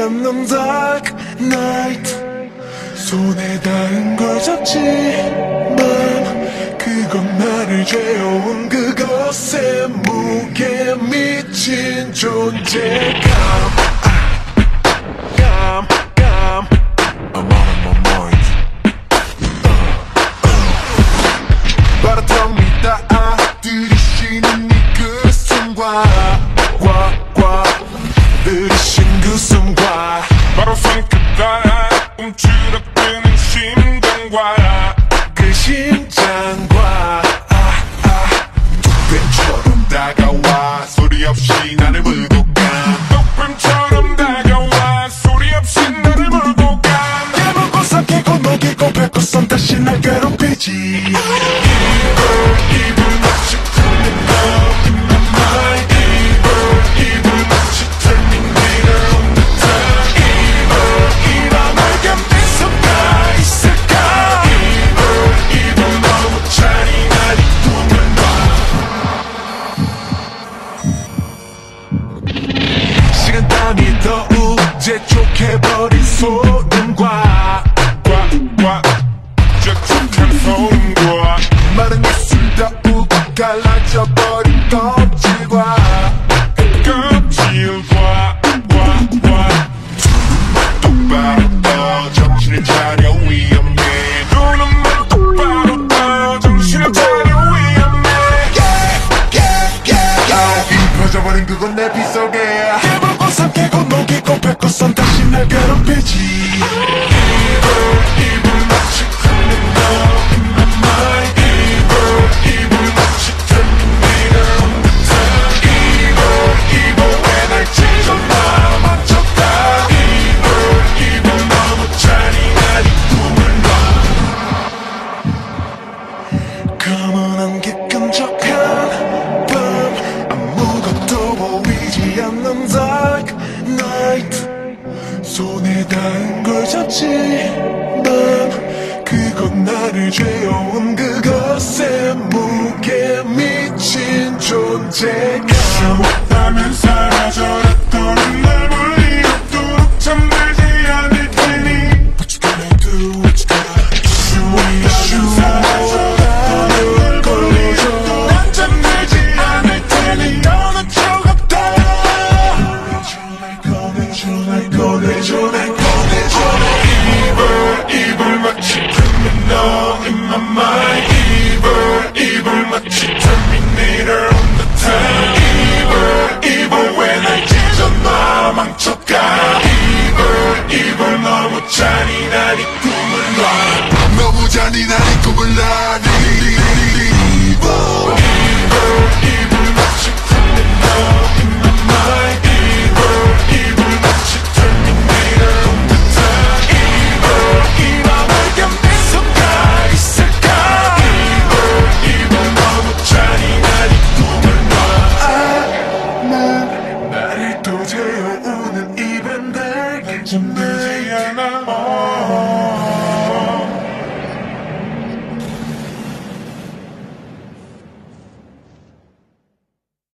않는 dark night. 손에 닿은 걸 잡지만 그건 나를 죄어온 그것에 무게 미친 존재감. I'm out of my mind. 바라통이다 들이쉬는 그 숨과 들이신 그 숨과 바로 손끝에 움츠러드는 심장과 그 심장과 독뱀처럼 다가와 소리 없이 나를 물고 가. 독뱀처럼 다가와 소리 없이 나를 몰고 가. 깨물고 삼키고 녹이고 뱉고 쏜 다시 날 괴롭히지. 입을 마치 turning up in my mind. 입을 마치 terminator on the time. 이 밤을 견딜 수가 있을까. 입을 너무 잔인한 이 꿈을 봐. 시간 땀이 더욱 재촉해버린 소름과 재촉한 소음과 마른 입술 더욱 갈라져버린 껍질과 똑바로 떠 정신을 차려 위험해. 눈은 똑바로 떠 정신을 차려 위험해. 입혀져버린 그건 내 빗속에 깨물고 삼키고 녹이고 뱉고 쏜 다시 날 괴롭히지. 입을 마치 turning up in my mind. 입을 마치 terminator on the time. 입을 왜 날 찢어놔 맞췄다. 입을 너무 잔인한 이 꿈을 봐. 검은 안개 끈적한 밤 아무것도 보이지 않는 dark night. 손에 닿은 걸 잡지만 그건 나를 죄어온 그것에 무게 미친 존재감. 하면 사라져랬던 날 물리도록 잠들지 않을 테니. What you gonna do, what you gonna do. 나를 걸려줘. 난 잠들지 않을 테니 어느 쪽 없다. 꺼내줘 날 꺼내줘. 입을 마치 criminal in my mind. 입을 마치 terminator on the time. 입을 왜 날 찢어놔 망쳐가. 입을 너무 잔인한 이 꿈을 놔. 너무 잔인한 이 꿈을 놔. 입을 마치 criminal in my mind. 입을 마치 terminator on the time. 이 맘을 견딜 수가 있을까. 입을 너무 잔인한 이 꿈을 놔. 나를 또 재워오는 입엔 날 좀 늦어.